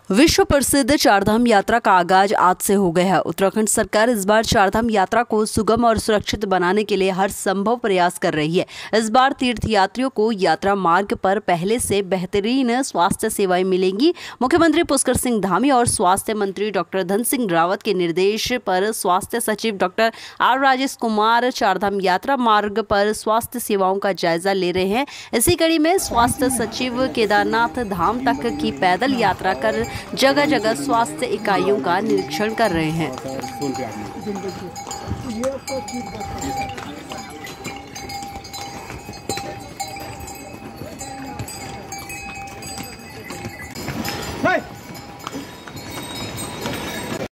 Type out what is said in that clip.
विश्व प्रसिद्ध चारधाम यात्रा का आगाज आज से हो गया है। उत्तराखंड सरकार इस बार चारधाम यात्रा को सुगम और सुरक्षित बनाने के लिए हर संभव प्रयास कर रही है। इस बार तीर्थयात्रियों को यात्रा मार्ग पर पहले से बेहतरीन स्वास्थ्य सेवाएं मिलेंगी। मुख्यमंत्री पुष्कर सिंह धामी और स्वास्थ्य मंत्री डॉक्टर धन सिंह रावत के निर्देश पर स्वास्थ्य सचिव डॉक्टर आर राजेश कुमार चारधाम यात्रा मार्ग पर स्वास्थ्य सेवाओं का जायजा ले रहे हैं। इसी कड़ी में स्वास्थ्य सचिव केदारनाथ धाम तक की पैदल यात्रा कर जगह जगह स्वास्थ्य इकाइयों का निरीक्षण कर रहे हैं।